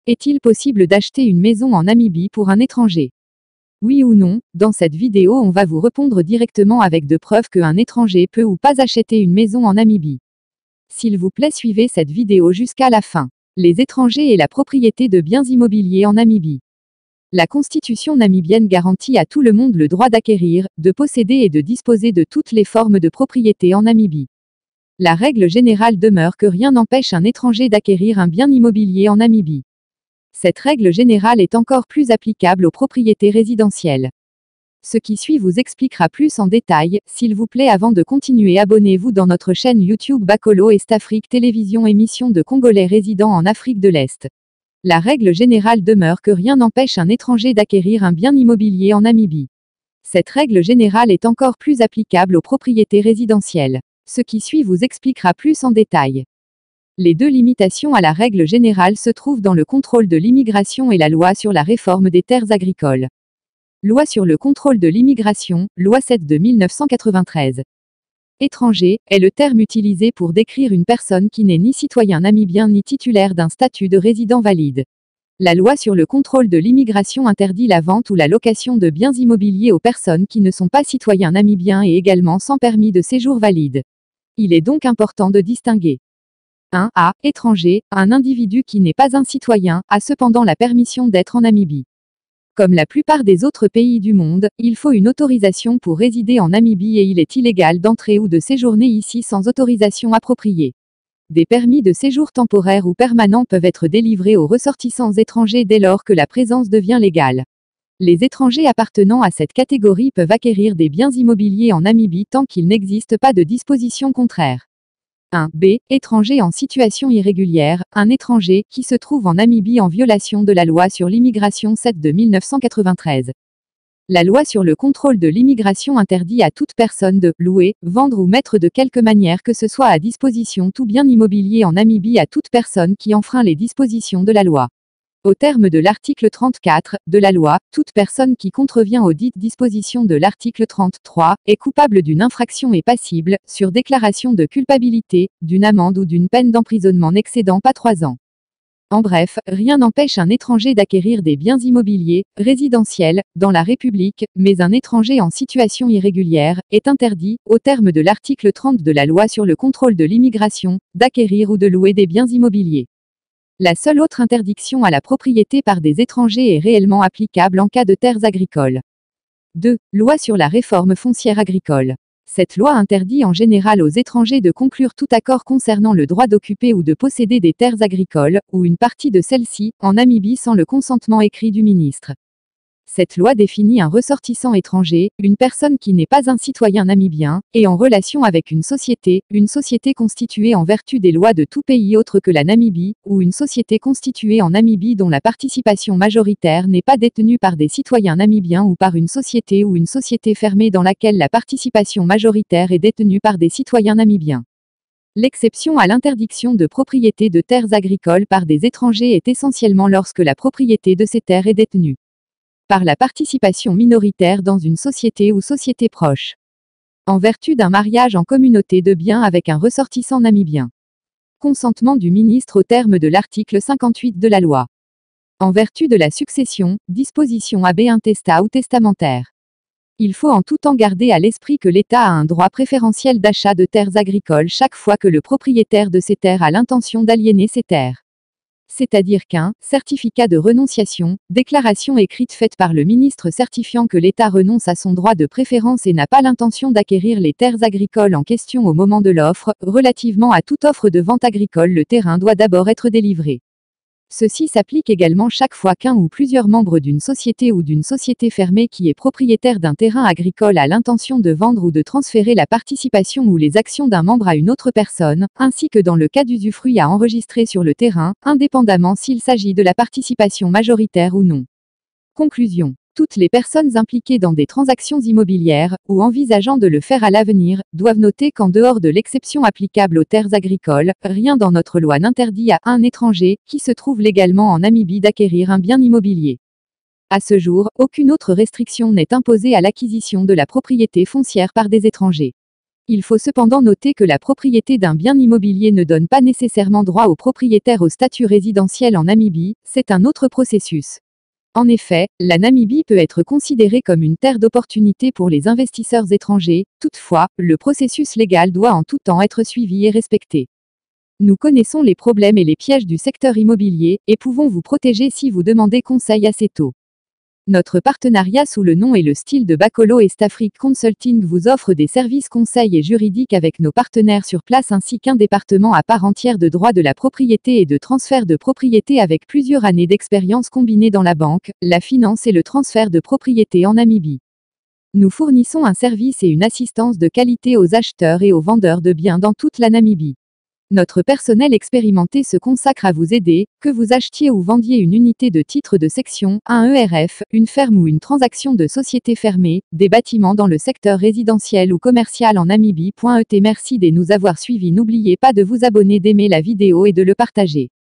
Est-il possible d'acheter une maison en Namibie pour un étranger? Oui ou non? Dans cette vidéo, on va vous répondre directement avec de preuves qu'un étranger peut ou pas acheter une maison en Namibie. S'il vous plaît, suivez cette vidéo jusqu'à la fin. Les étrangers et la propriété de biens immobiliers en Namibie. La Constitution namibienne garantit à tout le monde le droit d'acquérir, de posséder et de disposer de toutes les formes de propriété en Namibie. La règle générale demeure que rien n'empêche un étranger d'acquérir un bien immobilier en Namibie. Cette règle générale est encore plus applicable aux propriétés résidentielles. Ce qui suit vous expliquera plus en détail. S'il vous plaît, avant de continuer, abonnez-vous dans notre chaîne YouTube Bakolo Est Afrique Télévision, émission de Congolais résidant en Afrique de l'Est. La règle générale demeure que rien n'empêche un étranger d'acquérir un bien immobilier en Namibie. Cette règle générale est encore plus applicable aux propriétés résidentielles. Ce qui suit vous expliquera plus en détail. Les deux limitations à la règle générale se trouvent dans le contrôle de l'immigration et la loi sur la réforme des terres agricoles. Loi sur le contrôle de l'immigration, loi 7 de 1993. Étranger est le terme utilisé pour décrire une personne qui n'est ni citoyen namibien ni titulaire d'un statut de résident valide. La loi sur le contrôle de l'immigration interdit la vente ou la location de biens immobiliers aux personnes qui ne sont pas citoyens namibiens et également sans permis de séjour valide. Il est donc important de distinguer 1. A. Étranger, un individu qui n'est pas un citoyen, a cependant la permission d'être en Namibie. Comme la plupart des autres pays du monde, il faut une autorisation pour résider en Namibie et il est illégal d'entrer ou de séjourner ici sans autorisation appropriée. Des permis de séjour temporaires ou permanents peuvent être délivrés aux ressortissants étrangers dès lors que la présence devient légale. Les étrangers appartenant à cette catégorie peuvent acquérir des biens immobiliers en Namibie tant qu'il n'existe pas de disposition contraire. 1. B. Étranger en situation irrégulière, un étranger qui se trouve en Namibie en violation de la loi sur l'immigration 7 de 1993. La loi sur le contrôle de l'immigration interdit à toute personne de louer, vendre ou mettre de quelque manière que ce soit à disposition tout bien immobilier en Namibie à toute personne qui enfreint les dispositions de la loi. Au terme de l'article 34 de la loi, toute personne qui contrevient aux dites dispositions de l'article 33 est coupable d'une infraction et passible, sur déclaration de culpabilité, d'une amende ou d'une peine d'emprisonnement n'excédant pas 3 ans. En bref, rien n'empêche un étranger d'acquérir des biens immobiliers, résidentiels, dans la République, mais un étranger en situation irrégulière est interdit, au terme de l'article 30 de la loi sur le contrôle de l'immigration, d'acquérir ou de louer des biens immobiliers. La seule autre interdiction à la propriété par des étrangers est réellement applicable en cas de terres agricoles. 2. Loi sur la réforme foncière agricole. Cette loi interdit en général aux étrangers de conclure tout accord concernant le droit d'occuper ou de posséder des terres agricoles, ou une partie de celles-ci, en Namibie sans le consentement écrit du ministre. Cette loi définit un ressortissant étranger, une personne qui n'est pas un citoyen namibien, et en relation avec une société constituée en vertu des lois de tout pays autre que la Namibie, ou une société constituée en Namibie dont la participation majoritaire n'est pas détenue par des citoyens namibiens ou par une société fermée dans laquelle la participation majoritaire est détenue par des citoyens namibiens. L'exception à l'interdiction de propriété de terres agricoles par des étrangers est essentiellement lorsque la propriété de ces terres est détenue par la participation minoritaire dans une société ou société proche. En vertu d'un mariage en communauté de biens avec un ressortissant namibien. Consentement du ministre au terme de l'article 58 de la loi. En vertu de la succession, disposition AB intestat ou testamentaire. Il faut en tout temps garder à l'esprit que l'État a un droit préférentiel d'achat de terres agricoles chaque fois que le propriétaire de ces terres a l'intention d'aliéner ces terres. C'est-à-dire qu'un certificat de renonciation, déclaration écrite faite par le ministre certifiant que l'État renonce à son droit de préférence et n'a pas l'intention d'acquérir les terres agricoles en question au moment de l'offre, relativement à toute offre de vente agricole, le terrain doit d'abord être délivré. Ceci s'applique également chaque fois qu'un ou plusieurs membres d'une société ou d'une société fermée qui est propriétaire d'un terrain agricole a l'intention de vendre ou de transférer la participation ou les actions d'un membre à une autre personne, ainsi que dans le cas d'usufruit à enregistrer sur le terrain, indépendamment s'il s'agit de la participation majoritaire ou non. Conclusion. Toutes les personnes impliquées dans des transactions immobilières, ou envisageant de le faire à l'avenir, doivent noter qu'en dehors de l'exception applicable aux terres agricoles, rien dans notre loi n'interdit à un étranger, qui se trouve légalement en Namibie d'acquérir un bien immobilier. À ce jour, aucune autre restriction n'est imposée à l'acquisition de la propriété foncière par des étrangers. Il faut cependant noter que la propriété d'un bien immobilier ne donne pas nécessairement droit au propriétaire au statut résidentiel en Namibie, c'est un autre processus. En effet, la Namibie peut être considérée comme une terre d'opportunité pour les investisseurs étrangers, toutefois, le processus légal doit en tout temps être suivi et respecté. Nous connaissons les problèmes et les pièges du secteur immobilier, et pouvons vous protéger si vous demandez conseil assez tôt. Notre partenariat sous le nom et le style de Bacolo et Staffric Consulting vous offre des services conseils et juridiques avec nos partenaires sur place ainsi qu'un département à part entière de droit de la propriété et de transfert de propriété avec plusieurs années d'expérience combinées dans la banque, la finance et le transfert de propriété en Namibie. Nous fournissons un service et une assistance de qualité aux acheteurs et aux vendeurs de biens dans toute la Namibie. Notre personnel expérimenté se consacre à vous aider, que vous achetiez ou vendiez une unité de titre de section, un ERF, une ferme ou une transaction de société fermée, des bâtiments dans le secteur résidentiel ou commercial en Namibie. Merci de nous avoir suivis. N'oubliez pas de vous abonner, d'aimer la vidéo et de le partager.